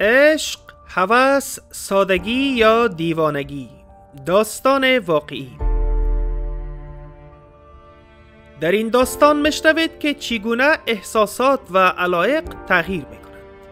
عشق، هوس، سادگی یا دیوانگی. داستان واقعی. در این داستان میشنوید که چگونه احساسات و علایق تغییر میکنند.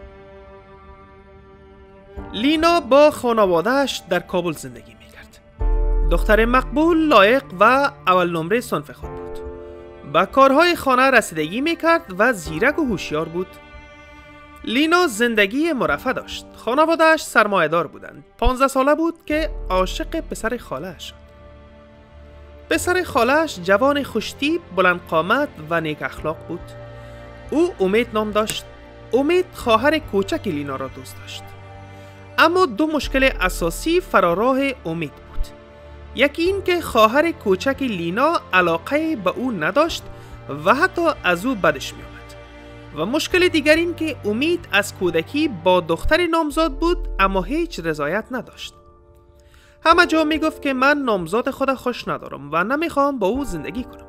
لینا با خانوادهش در کابل زندگی میکرد. دختر مقبول، لایق و اول نمره صنف خود بود. به کارهای خانه رسیدگی میکرد و زیرک و هوشیار بود. لینا زندگی مرفه داشت. خانواده‌اش سرمایه‌دار بودند. 15 ساله بود که عاشق پسر خاله‌اش شد. پسر خاله‌اش جوان خوش‌تیپ، بلند قامت و نیک اخلاق بود. او امید نام داشت. امید خواهر کوچک لینا را دوست داشت. اما دو مشکل اساسی فراراه امید بود. یکی این که خواهر کوچک لینا علاقه به او نداشت و حتی از او بدش می‌آمد. و مشکل دیگر این که امید از کودکی با دختری نامزاد بود اما هیچ رضایت نداشت. همه جا می گفت که من نامزاد خود خوش ندارم و نمیخوام با او زندگی کنم.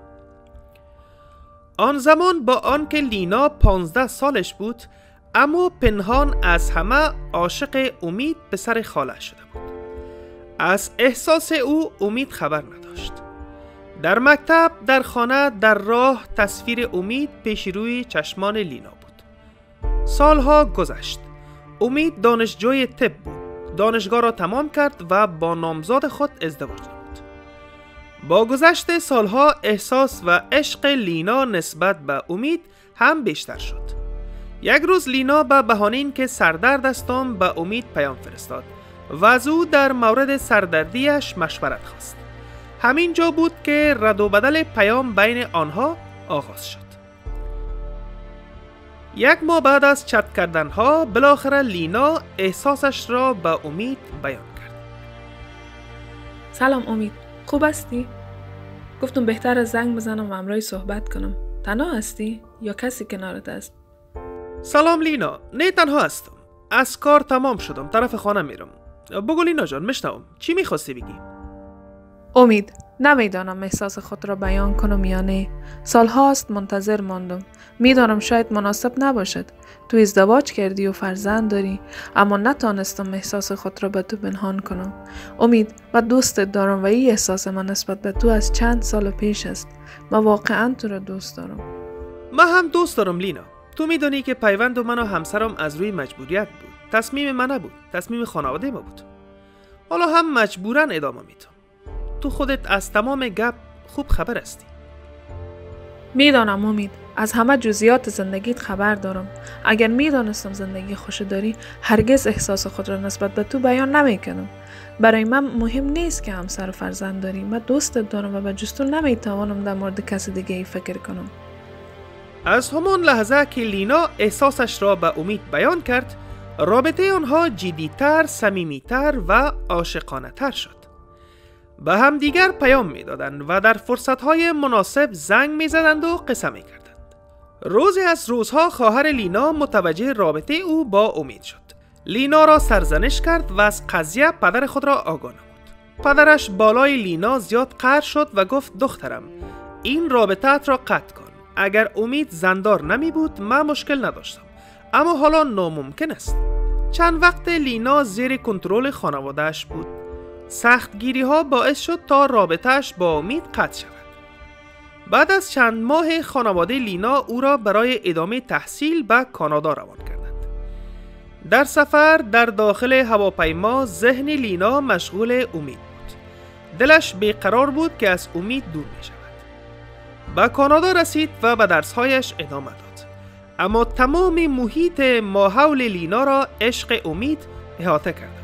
آن زمان با آنکه لینا 15 سالش بود اما پنهان از همه عاشق امید پسر خاله شده بود. از احساس او امید خبر نداشت. در مکتب، در خانه، در راه تصویر امید پیش روی چشمان لینا بود. سالها گذشت. امید دانشجوی طب بود. دانشگاه را تمام کرد و با نامزاد خود ازدواج نمود. با گذشت سالها احساس و عشق لینا نسبت به امید هم بیشتر شد. یک روز لینا به بهانه این که سردرد استم به امید پیام فرستاد و از او در مورد سردردیش مشورت خواست. همین جا بود که رد و بدل پیام بین آنها آغاز شد. یک ماه بعد از چت کردنها بالاخره لینا احساسش را به امید بیان کرد. سلام امید، خوب هستی؟ گفتم بهتر از زنگ بزنم و همراهی صحبت کنم. تنها هستی یا کسی کنارت است؟ سلام لینا، نه تنها هستم. از کار تمام شدم، طرف خانه میرم. بگو لینا جان، میشنوم. چی میخواستی بگی؟ امید، نمیدانم احساس خود را بیان کنم یا نه. سالهاست منتظر ماندم. میدانم شاید مناسب نباشد. تو ازدواج کردی و فرزند داری، اما نتانستم احساس خود را به تو پنهان کنم. امید، من دوستت دارم و این احساس من نسبت به تو از چند سال پیش است. من واقعا تو را دوست دارم. من هم دوست دارم لینا. تو میدانی که پیوند من و همسرم از روی مجبوریت بود. تصمیم من نبود، تصمیم خانواده ما بود. حالا هم مجبورن ادامه میدم. تو خودت از تمام گپ خوب خبر هستی. میدانم امید، از همه جزئیات زندگیت خبر دارم. اگر میدانستم زندگی خوش داری، هرگز احساس خود را نسبت به تو بیان نمیکنم. برای من مهم نیست که همسر و فرزند داری. من دوستت دارم و به جز تو نمیتوانم در مورد کسی دیگه ای فکر کنم. از همان لحظه که لینا احساسش را به امید بیان کرد، رابطه آنها جدی‌تر، صمیمی‌تر و عاشقانه تر شد. به هم دیگر پیام می دادند و در فرصتهای مناسب زنگ می زدند و قصه می کردند. روزی از روزها خواهر لینا متوجه رابطه او با امید شد. لینا را سرزنش کرد و از قضیه پدر خود را آگاه نمود. پدرش بالای لینا زیاد قهر شد و گفت دخترم، این رابطه‌ات را قطع کن. اگر امید زندار نمی بود من مشکل نداشتم، اما حالا ناممکن است. چند وقت لینا زیر کنترل خانواده‌اش بود. سختگیری ها باعث شد تا رابطه‌اش با امید قطع شود. بعد از چند ماه خانواده لینا او را برای ادامه تحصیل به کانادا روان کردند. در سفر در داخل هواپیما ذهن لینا مشغول امید بود. دلش بیقرار بود که از امید دور می شود. به کانادا رسید و به درسهایش ادامه داد. اما تمام محیط ماحول لینا را عشق امید احاطه کرد.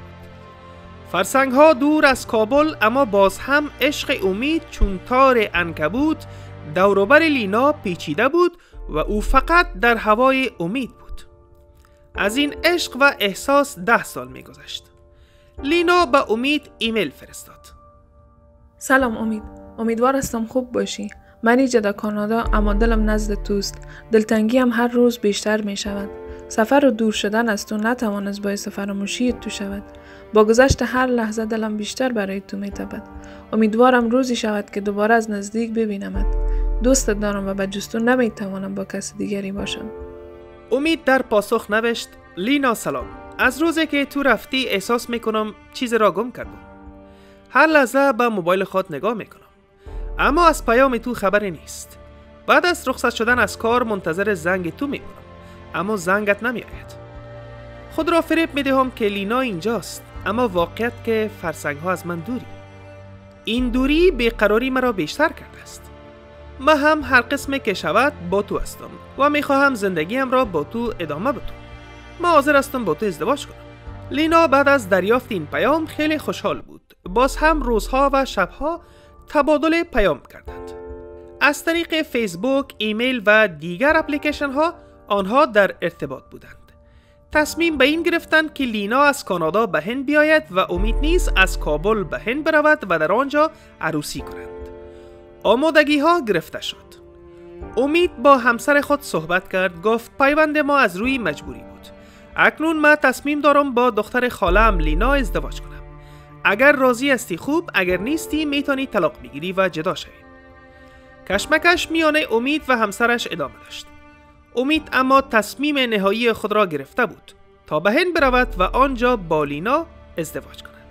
فرسنگ ها دور از کابل، اما باز هم عشق امید چون تار عنکبوت دوروبر لینا پیچیده بود و او فقط در هوای امید بود. از این عشق و احساس 10 سال می گذشت. لینا به امید ایمیل فرستاد. سلام امید، امیدوار هستم خوب باشی. من اینجا در کانادا، اما دلم نزد توست. دلتنگی هم هر روز بیشتر می شود. سفر و دور شدن از تو نتوانست باعث فراموشی تو شود. با گذشت هر لحظه دلم بیشتر برای تو میتپد. امیدوارم روزی شود که دوباره از نزدیک ببینمت. دوستت دارم و به جز تو نمیتوانم با کسی دیگری باشم. امید در پاسخ نوشت: لینا سلام. از روزی که تو رفتی احساس میکنم چیز را گم کردم. هر لحظه به موبایل خود نگاه میکنم، اما از پیام تو خبری نیست. بعد از رخصت شدن از کار منتظر زنگ تو میمونم، اما زنگت نمیآید. خود را فریب میدهم که لینا اینجاست، اما واقعیت که فرسنگ ها از من دوری. این دوری بیقراری مرا بیشتر کرده است. من هم هر قسمی که شود با تو هستم و میخواهم زندگیم را با تو ادامه بدم. من حاضر هستم با تو ازدواج کنم. لینا بعد از دریافت این پیام خیلی خوشحال بود. باز هم روزها و شبها تبادل پیام کردند. از طریق فیسبوک، ایمیل و دیگر اپلیکیشن ها آنها در ارتباط بودند. تصمیم به این گرفتند که لینا از کانادا به هند بیاید و امید نیز از کابل به هند برود و در آنجا عروسی کنند. آمادگی ها گرفته شد. امید با همسر خود صحبت کرد. گفت پیوند ما از روی مجبوری بود. اکنون من تصمیم دارم با دختر خاله‌ام لینا ازدواج کنم. اگر راضی هستی خوب، اگر نیستی میتونی طلاق بگیری و جدا شوی. کشمکش میان امید و همسرش ادامه داشت. امید اما تصمیم نهایی خود را گرفته بود تا به هند برود و آنجا با لینا ازدواج کند.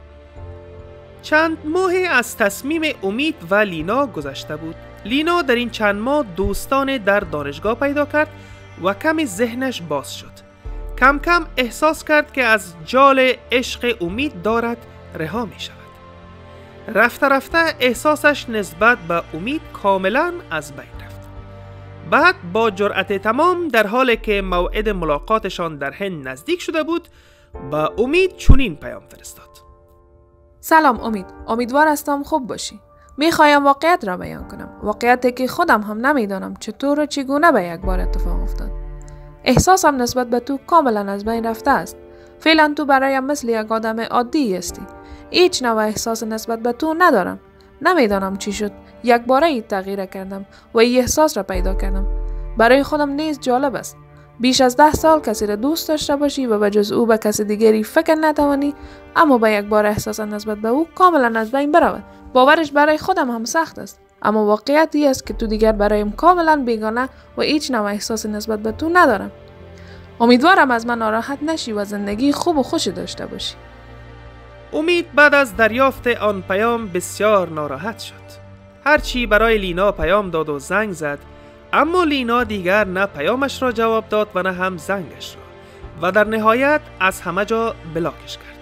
چند ماه از تصمیم امید و لینا گذشته بود. لینا در این چند ماه دوستان در دانشگاه پیدا کرد و کمی ذهنش باز شد. کم کم احساس کرد که از جال عشق امید دارد رها می شود. رفته رفته احساسش نسبت به امید کاملا از بین رفت. بعد با جرأت تمام در حالی که موعد ملاقاتشان در هند نزدیک شده بود، با امید چنین پیام فرستاد: سلام امید، امیدوار هستم خوب باشی. میخوایم واقعیت را بیان کنم، واقعیتی که خودم هم نمیدانم چطور و چگونه به یک بار اتفاق افتاد. احساسم نسبت به تو کاملا از بین رفته است. فعلا تو برایم مثل یک آدم عادی هستی. هیچ نوع احساس نسبت به تو ندارم. نمیدانم چی شد. یک باره تغییر کردم و این احساس را پیدا کردم. برای خودم نیز جالب است. بیش از 10 سال کسی را دوست داشته باشی و به جز او به کسی دیگری فکر نتوانی، اما با یک بار احساس نسبت به او کاملا از بین برود. باورش برای خودم هم سخت است، اما واقعیتی است که تو دیگر برایم کاملا بیگانه و هیچ نوع احساس نسبت به تو ندارم. امیدوارم از من ناراحت نشی و زندگی خوب و خوشی داشته باشی. امید بعد از دریافت آن پیام بسیار ناراحت شد. هرچی برای لینا پیام داد و زنگ زد، اما لینا دیگر نه پیامش را جواب داد و نه هم زنگش را و در نهایت از همه جا بلاکش کرد.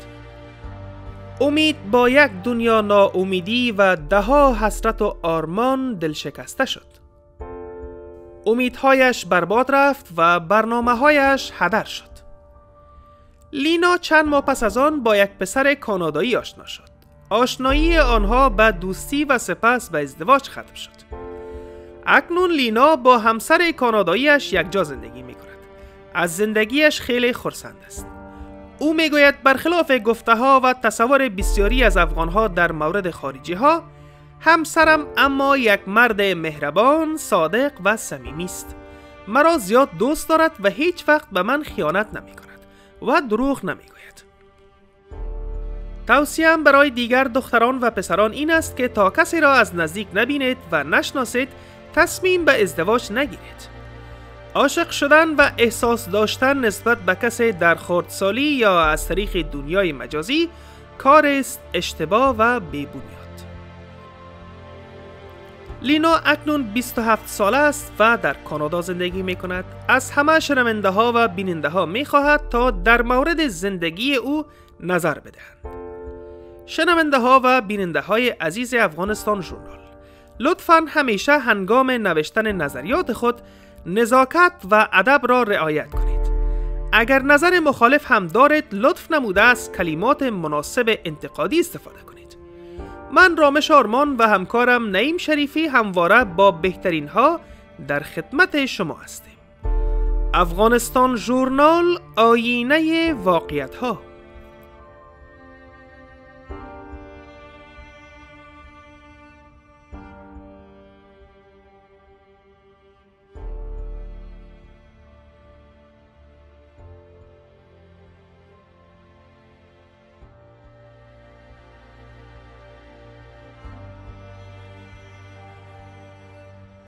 امید با یک دنیا ناامیدی و دهها حسرت و آرمان دل شکسته شد. امیدهایش برباد رفت و برنامه‌هایش هدر شد. لینا چند ماه پس از آن با یک پسر کانادایی آشنا شد. آشنایی آنها به دوستی و سپس به ازدواج ختم شد. اکنون لینا با همسر کاناداییش یکجا زندگی می کند. از زندگیش خیلی خرسند است. او می گوید برخلاف گفته ها و تصور بسیاری از افغانها در مورد خارجی ها، همسرم اما یک مرد مهربان، صادق و صمیمی است. مرا زیاد دوست دارد و هیچ وقت به من خیانت نمی کند و دروغ نمی گوید. توصیه‌ام برای دیگر دختران و پسران این است که تا کسی را از نزدیک نبینید و نشناسید تصمیم به ازدواج نگیرید. عاشق شدن و احساس داشتن نسبت به کسی در خردسالی یا از طریق دنیای مجازی کار است اشتباه و بی‌بنیاد. لینا اکنون 27 ساله است و در کانادا زندگی می کند. از همه شنونده ها و بیننده ها می خواهد تا در مورد زندگی او نظر بدهند. شنونده ها و بیننده های عزیز افغانستان ژورنال، لطفاً همیشه هنگام نوشتن نظریات خود نزاکت و ادب را رعایت کنید. اگر نظر مخالف هم دارید لطف نموده از کلمات مناسب انتقادی استفاده کنید. من رامش آرمان و همکارم نعیم شریفی همواره با بهترین ها در خدمت شما هستیم. افغانستان ژورنال، آیینه واقعیت ها.